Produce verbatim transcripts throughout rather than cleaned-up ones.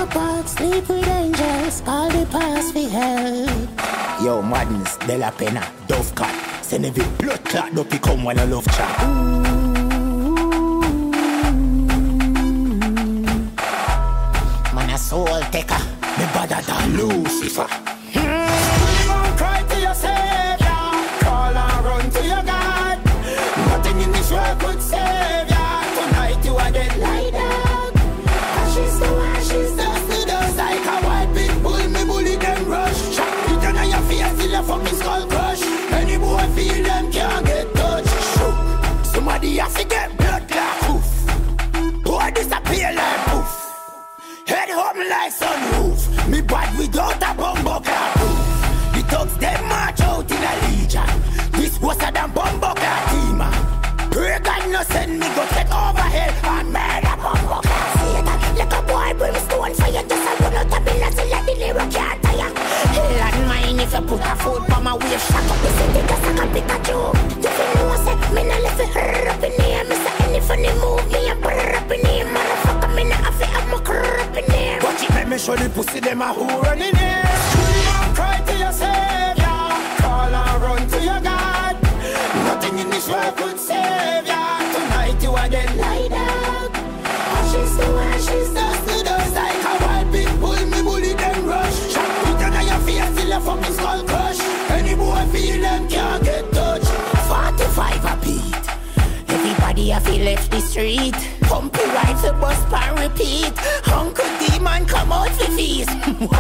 apart, sleep with angels, call the past for help. Yo, madness, De La Pena, Dove Cat. Send every blood clot, don't become when I love chat. Man a soul taker, me better than Lucifer. Don't cry to your savior, call and run to your God. Nothing in this world could save ya. Tonight you are dead like that. Ashes to ashes, dust to dust. Like a white pit bull, me bully them rush. Shot it on your face till your fucking skull crush. Any boy feel them can't get touched. Shook. Somebody has to get blood like poof. Boy disappear like poof. Head home like sunroof. Me bad without a bumbo car proof. The thugs them march out in a legion. This was a damn bumbo car team. Pray God no send me go get over here and murder bumbo car. Like a boy brimstone fire, just a run out of bills till like the lyric can't tire. Hell and mine if you put a foot for my way. Shut up the city just like a Pikachu. You feel no say, me no left it hurr up in here. Me say any funny move, me a brr up in here. Motherfucker, me not have it, I'm a crr up in here. Watch it, make me show the pussy them a who running here. Cry to your savior, call and run to your God. Nothing in this world could save ya. Tonight you are dead like that. Ashes to ashes, dust to dust. Like a wild pit bull, me bully them rush. Shot it on your face till your fucking skull crush. Any boy feel them can't get touched. forty-five a beat. Everybody a feel left the street. Pumpy rifle bust and repeat. Uncle Demon come out for feast.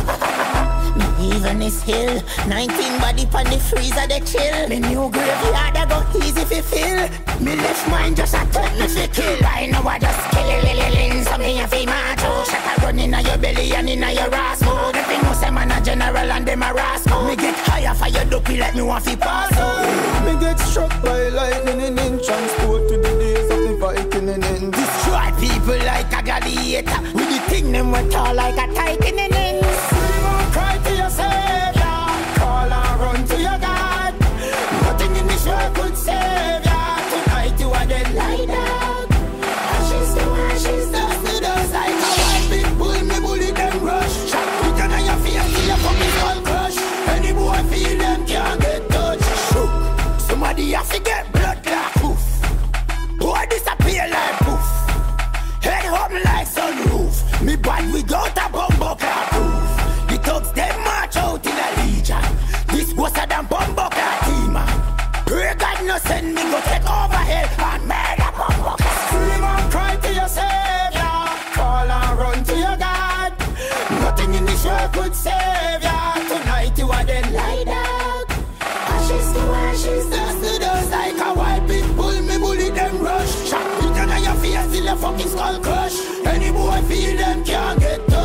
Me even is hill. Nineteen body pan the freezer they chill. Me new graveyard I go easy fi fill. Me left mind just a take me fi kill. I know I just kill it, lily lily. So me a fi march out. Shut a run inna your belly and inna your ass mode. If you know say man a general and them a rascal. Me get higher for your dopey like me want fi pass out. Me get struck by lightning and in transport to the days of the Viking and in. Destroy people like a gladiator. With the thing them went tall like a titan and in. Cry to your savior, call and run to your God. Nothing in this world could save ya. Tonight you are dead like that. Ashes to ashes, dust to dust. Like a white pit bull, me bully them rush. Shot it on your face till your fucking skull crush. Any boy feel them can't get touched. Shook. Somebody has to get blood like poof. Boy disappear like poof. Head home like sunroof. Me bad without a bumbo car proof. The thugs them march out in a legion. This was a damn bumbo car team. Pray God no send me go take over here and murder bumbo car. Scream and cry to your savior, call and run to your God. Nothing in this world could save ya. Tonight you are dead like that. Ashes to ashes, dust to dust. Like a white pit bull, me bully them rush. Shot it on your face till your fucking skull crush. Any boy feel them can't get